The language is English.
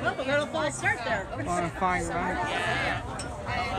Oh, we got a false start there. On a fine run.